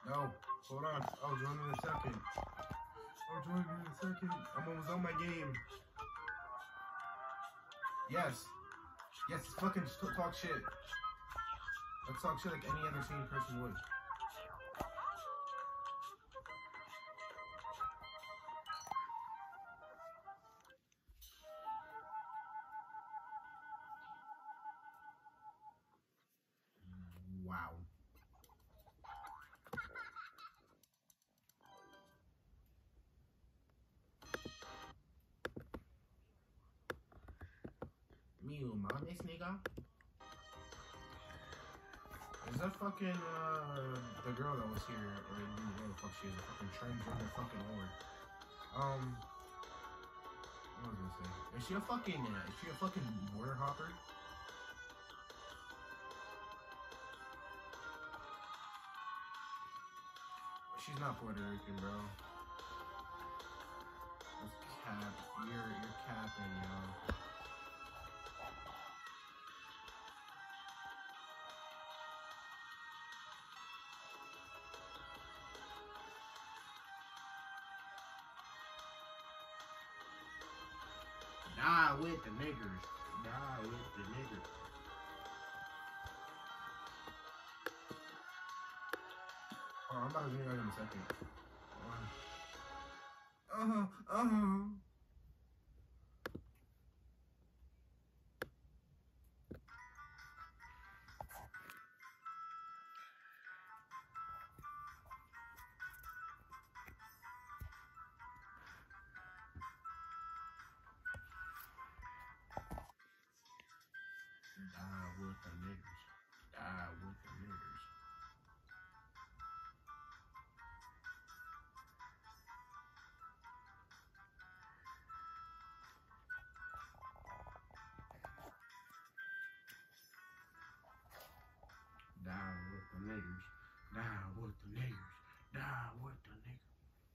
No, hold on. I'll join in a second. I'm almost on my game. Yes. Yes, fucking talk shit. Let's talk shit like any other sane person would. Wow. Mew mames, nigga. Is that fucking, the girl that was here, or whatever the fuck she is, a fucking transgender fucking whore. What was I gonna say? Is she a fucking border hopper? She's not Puerto Rican, bro. That's cap. You're capping, yo. Die with the niggers. Die with the niggers. Oh, I'm about to do that in a second. Die with the niggers. Die with the niggers. Die with the niggers. Die with the niggers. Die with the niggers.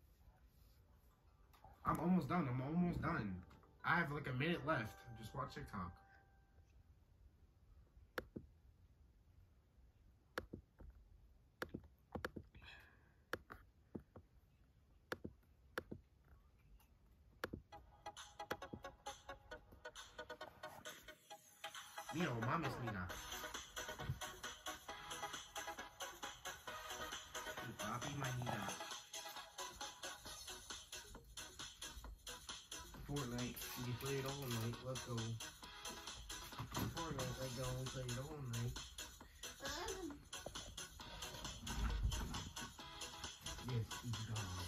I'm almost done. I have like a minute left. Just watch TikTok. Mío, mames, mira. Papi, manita. Fortnite, we play it all night. Let's go. Fortnite, let's go and play it all night. Yes, he's gone.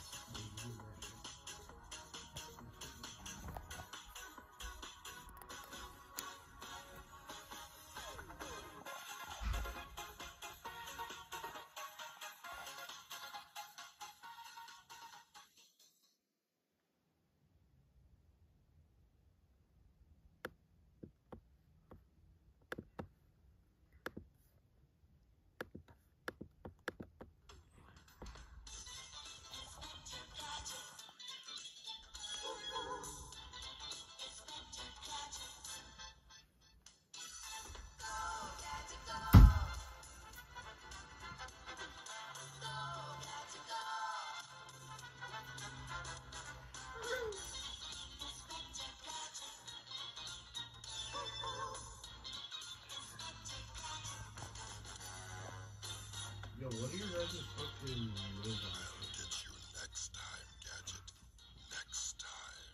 Yo, what are your guys' fucking live on? I'll get you next time, Gadget. Next time.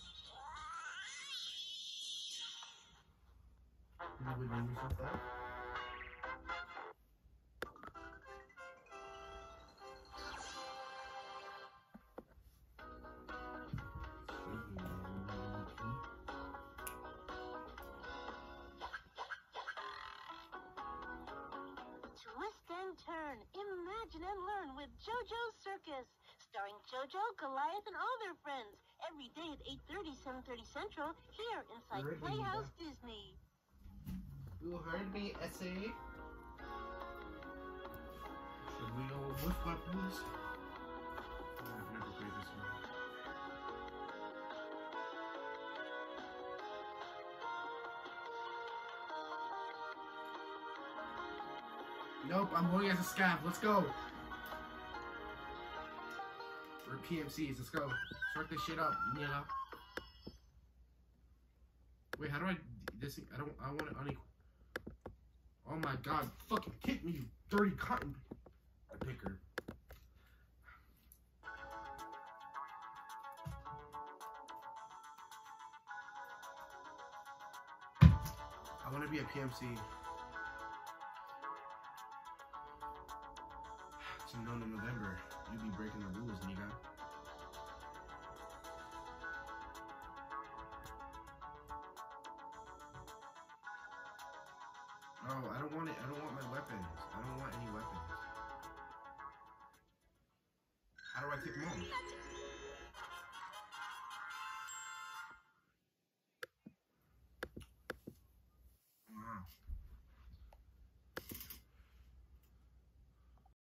You would name yourself that? Twist and turn, imagine and learn with JoJo's Circus, starring JoJo, Goliath, and all their friends. Every day at 8:30, 7:30 Central, here inside Playhouse Disney. You heard me, SA? Should we go with weapons? I've never played this one. Nope, I'm going as a scav. Let's go. Or PMCs. Let's go. Start this shit up. Yeah. Wait, how do I... This... I want it unequal. Oh my god. Fucking kick me, you dirty cotton picker. I want to be a PMC. It's in November. You be breaking the rules, nigga. Oh, I don't want it. I don't want my weapons. I don't want any weapons. How do I take them off?